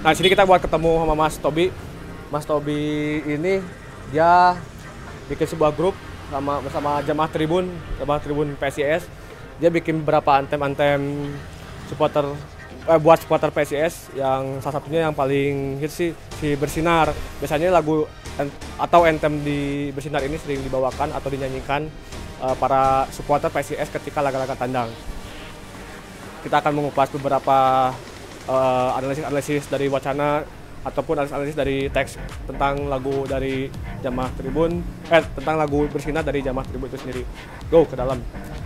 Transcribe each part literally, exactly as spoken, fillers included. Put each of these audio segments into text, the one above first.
Nah, sini kita buat ketemu sama Mas Tobi. Mas Tobi ini dia bikin sebuah grup sama bersama Jamaah Tribun, Jamaah Tribun P S I S. Dia bikin beberapa antem-antem supporter eh, buat supporter P S I S, yang salah satunya yang paling hits sih si Bersinar. Biasanya lagu atau anthem di Bersinar ini sering dibawakan atau dinyanyikan uh, para supporter P S I S ketika laga-laga tandang. Kita akan mengupas beberapa uh, analisis-analisis dari wacana ataupun analisis dari teks tentang lagu dari Jamaah Tribun, eh tentang lagu Bersinar dari Jamaah Tribun itu sendiri. Go ke dalam.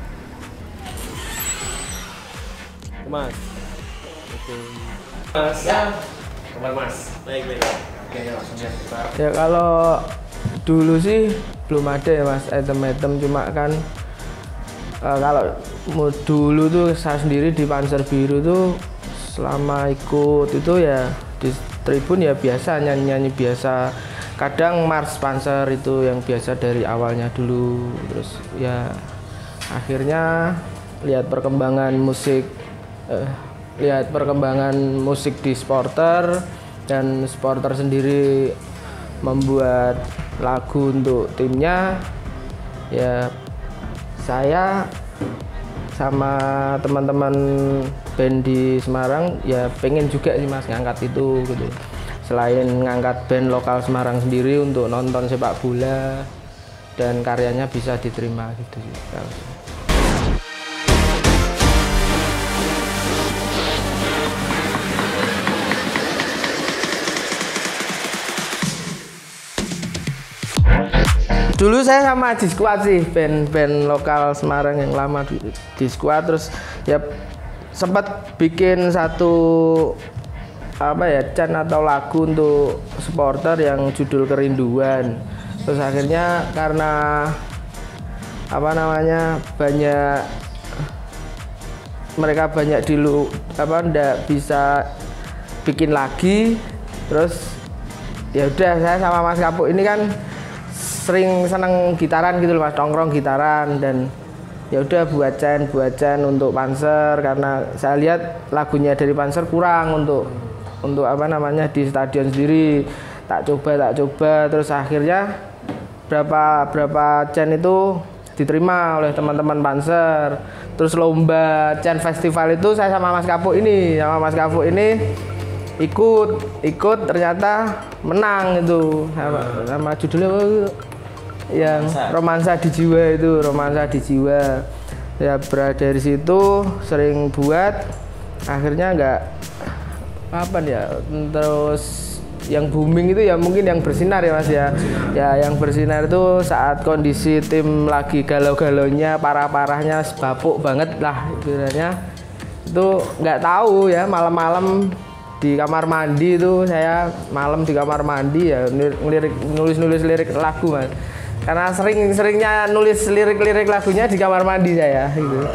Mas. Oke. Mas. Ya. Kabar Mas. Baik, baik. Oke, langsung ya kita. Ya kalau dulu sih belum ada ya Mas item-item, cuma kan uh, kalau dulu tuh saya sendiri di Panzer Biru tuh selama ikut itu ya di tribun ya biasa nyanyi-nyanyi biasa. Kadang Mars Panzer itu yang biasa dari awalnya dulu, terus ya akhirnya lihat perkembangan musik eh, lihat perkembangan musik di supporter, dan supporter sendiri membuat lagu untuk timnya. Ya saya sama teman-teman band di Semarang ya pengen juga sih Mas ngangkat itu gitu. Selain ngangkat band lokal Semarang sendiri untuk nonton sepak bola dan karyanya bisa diterima gitu sih. Dulu saya sama di squad sih, band-band lokal Semarang yang lama di, di squad, terus ya sempat bikin satu apa ya chant atau lagu untuk supporter yang judul Kerinduan. Terus akhirnya karena apa namanya banyak mereka banyak di lu apa ndak bisa bikin lagi, terus ya udah saya sama Mas Kapuk ini kan sering seneng gitaran gitu loh Mas, nongkrong gitaran, dan ya udah buat chant buat chant untuk Panzer, karena saya lihat lagunya dari Panzer kurang untuk untuk apa namanya di stadion sendiri. Tak coba tak coba terus akhirnya berapa berapa chant itu diterima oleh teman-teman Panzer. Terus lomba chant festival itu saya sama Mas Kapuk ini sama Mas Kapuk ini ikut ikut ternyata menang itu sama, sama judulnya yang romansa di jiwa itu romansa di jiwa. Ya berada dari situ sering buat, akhirnya nggak apa ya, terus yang booming itu ya mungkin yang Bersinar ya Mas ya. Ya yang Bersinar itu saat kondisi tim lagi galau-galaunya, parah-parahnya, bapuk banget lah istilahnya. Itu nggak tahu ya, malam-malam di kamar mandi itu saya malam di kamar mandi ya ngelirik nulis-nulis lirik lagu Mas. Karena sering-seringnya nulis lirik-lirik lagunya di kamar mandi saya gitu.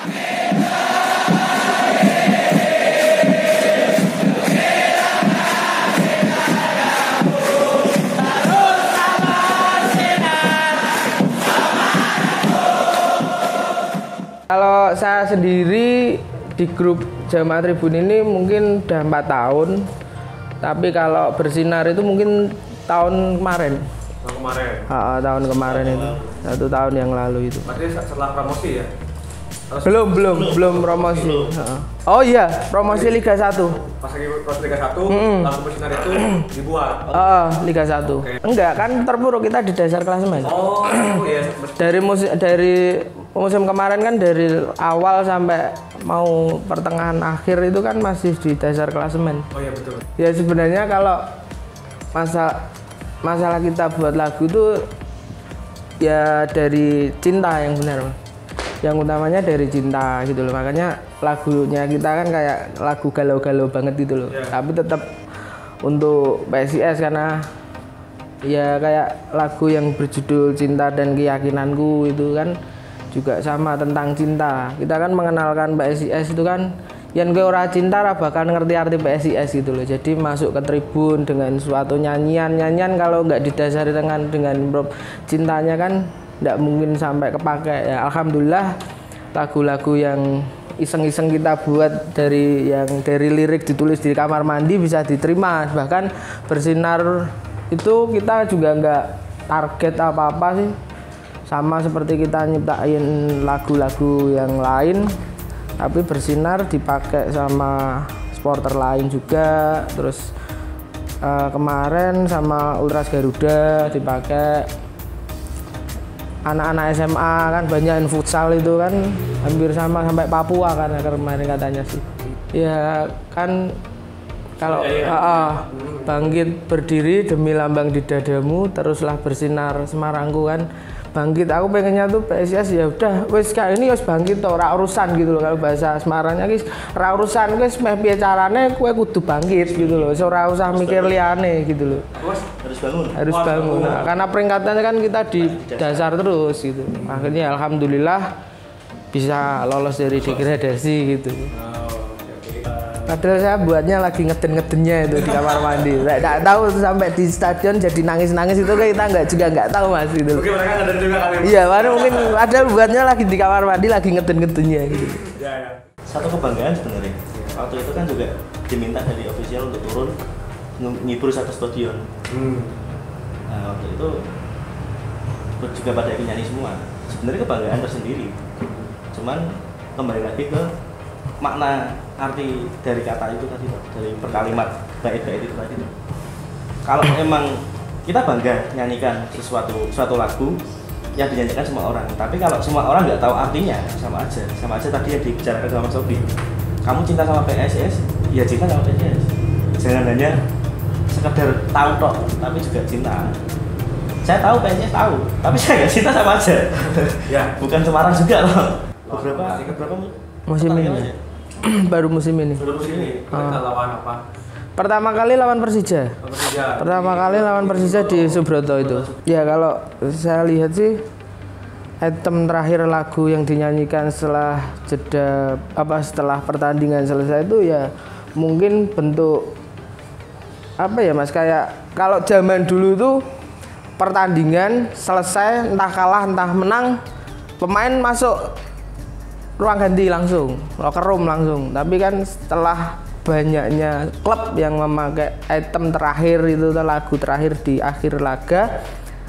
Kalau saya sendiri di grup Jamaah Tribun ini mungkin udah empat tahun, tapi kalau Bersinar itu mungkin tahun kemarin. Tahun kemarin. Ha, tahun kemarin itu, satu tahun yang lalu itu. Berarti setelah promosi ya? Terus belum belum belum promosi. Belum. Oh iya, promosi Liga satu. Pas lagi promosi Liga satu, mm-hmm. lagu Bersinar itu dibuat. Oh, oh Liga satu. Okay. Enggak, kan terpuruk kita di dasar klasemen. Oh, iya. Dari musim dari musim kemarin kan dari awal sampai mau pertengahan akhir itu kan masih di dasar klasemen. Oh iya betul. Ya sebenarnya kalau masa masalah kita buat lagu tuh ya dari cinta yang benar, yang utamanya dari cinta gitu loh. Makanya lagunya kita kan kayak lagu galau-galau banget gitu loh, yeah. Tapi tetap untuk P S I S karena ya kayak lagu yang berjudul Cinta dan Keyakinanku itu kan juga sama tentang cinta. Kita kan mengenalkan P S I S itu kan yang ke ora cinta ra bakal ngerti arti P S I S gitu loh. Jadi masuk ke tribun dengan suatu nyanyian nyanyian kalau nggak didasari dengan dengan cintanya kan nggak mungkin sampai kepake ya. Alhamdulillah lagu-lagu yang iseng-iseng kita buat dari yang dari lirik ditulis di kamar mandi bisa diterima. Bahkan bersinar itu kita juga nggak target apa-apa sih, sama seperti kita nyiptain lagu-lagu yang lain, tapi bersinar dipakai sama supporter lain juga. Terus uh, kemarin sama Ultras Garuda dipakai anak-anak S M A kan, banyak yang futsal itu kan hampir sama sampai Papua kan kemarin katanya sih. Ya kan kalau uh, uh, bangkit berdiri demi lambang di dadamu, teruslah bersinar Semarangku kan. Bangkit, aku pengennya tuh P S I S ya udah wis kayak ini wis bangkit toh, ora urusan gitu loh, kalau bahasa Semarangnya guys, ora urusan wis meh piye carane kowe kudu bangkit gitu loh. Ora usah mikir liyane gitu loh. Harus bangun. Harus bangun. Nah, karena peringkatannya kan kita di dasar terus gitu. Akhirnya alhamdulillah bisa lolos dari degradasi gitu. Padahal saya buatnya lagi ngeden-ngedennya itu di kamar mandi. Nggak tahu sampai di stadion jadi nangis-nangis itu kita nggak juga nggak tahu mas gitu. Mungkin mereka ngeden juga kali. Iya, mana mungkin ada buatnya lagi di kamar mandi lagi ngeden-ngedennya gitu. Ya, ya. Satu kebanggaan sebenarnya. Waktu itu kan juga diminta dari official untuk turun ngibur satu stadion. Hmm. Nah waktu itu juga pada ingin nyanyi semua. Sebenarnya kebanggaan tersendiri. Cuman kembali lagi ke makna arti dari kata itu tadi, dari perkalimat bait-bait itu tadi. Kalau emang kita bangga nyanyikan sesuatu suatu lagu yang dinyanyikan semua orang, tapi kalau semua orang nggak tahu artinya, sama aja, sama aja tadi yang dibicarakan sama Mas Sobi. Kamu cinta sama P S S, ya cinta sama P S S. Jangan hanya sekedar tahu toh, tapi juga cinta. Saya tahu P S S tahu, tapi saya nggak cinta sama aja. Ya, bukan Semarang juga loh. Beberapa, beberapa musim ini. Baru musim ini. Baru musim ini. Kita Oh. lawan apa? Pertama kali lawan Persija. Persija. Pertama kali lawan Persija di Subroto itu. Ya kalau saya lihat sih item terakhir lagu yang dinyanyikan setelah jeda apa setelah pertandingan selesai itu ya mungkin bentuk apa ya Mas, kayak kalau zaman dulu tuh pertandingan selesai entah kalah entah menang, pemain masuk ruang ganti langsung, locker room langsung. Tapi kan setelah banyaknya klub yang memakai item terakhir itu lagu terakhir di akhir laga,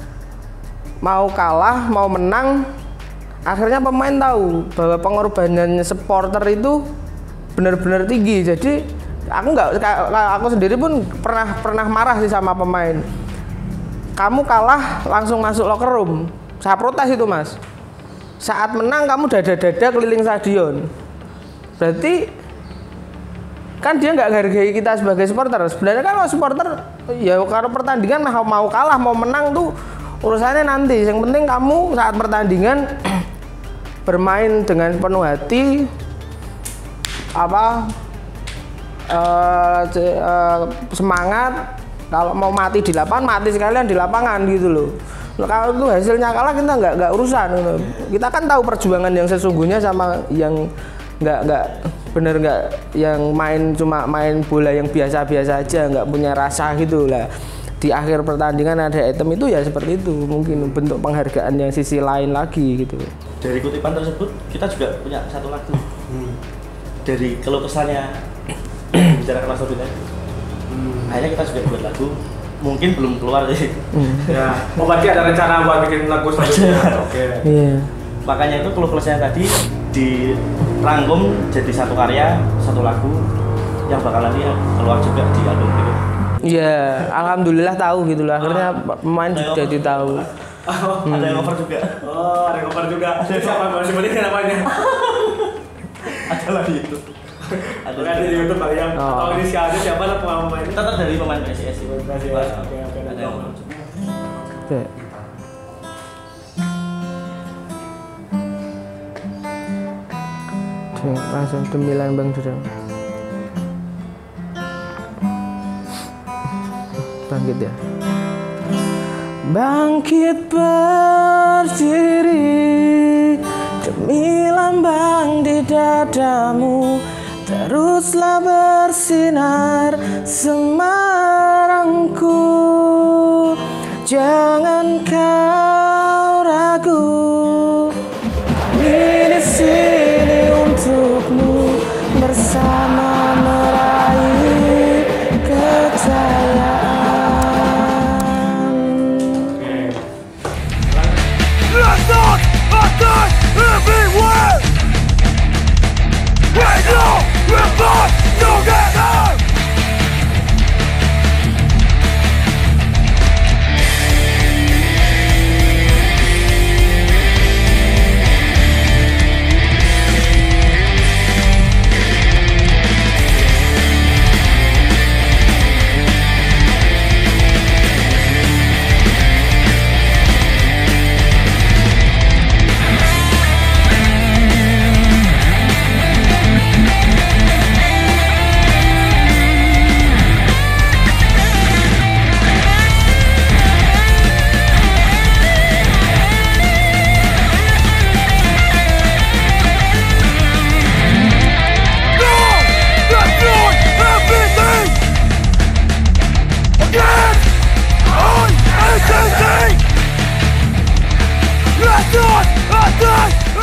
mau kalah mau menang, akhirnya pemain tahu bahwa pengorbanannya supporter itu benar-benar tinggi. Jadi aku nggak, aku sendiri pun pernah pernah marah sih sama pemain. Kamu kalah langsung masuk locker room, saya protes itu mas. Saat menang kamu dada-dada keliling stadion, berarti kan dia nggak hargai kita sebagai supporter. Sebenarnya kan kalau supporter ya kalau pertandingan mau mau kalah mau menang tuh urusannya nanti. Yang penting kamu saat pertandingan bermain dengan penuh hati, apa uh, uh, semangat. Kalau mau mati di lapangan mati sekalian di lapangan gitu loh. Kalau itu hasilnya kalah kita nggak nggak urusan. Kita kan tahu perjuangan yang sesungguhnya sama yang nggak nggak bener nggak yang main cuma main bola yang biasa-biasa aja nggak punya rasa gitu lah. Di akhir pertandingan ada item itu ya seperti itu, mungkin bentuk penghargaan yang sisi lain lagi gitu. Dari kutipan tersebut kita juga punya satu lagu. Hmm. Dari keluh kesahnya bicarakan Mas Sobi tadi. Hmm. Akhirnya kita juga buat lagu. Mungkin belum keluar sih. Hmm. Ya. Oh berarti ada rencana buat bikin lagu selanjutnya. Oke. Okay. Iya. Makanya itu keluh kesahnya tadi dirangkum jadi satu karya, satu lagu yang bakal nanti keluar juga di album itu. Iya, alhamdulillah tahu gitu loh. Akhirnya pemain juga jadi tahu. Oh, hmm. Ada yang cover juga. Oh, ada yang cover juga. Siapa masih penting namanya? Ada lagi itu. Ada di YouTube kali yang oh. Atau inisialnya siapa lah pemain? Tetap dari pemain P S S. P S S. Oke, oke. Ada yang cover. Oke. Langsung demi lambang Durang. Bangkit ya. Bangkit berdiri demi lambang di dadamu, teruslah bersinar Semarangku. Jangan kau ragu, ini di sini untukmu. attack everywhere. We know we're born together. Let's not attack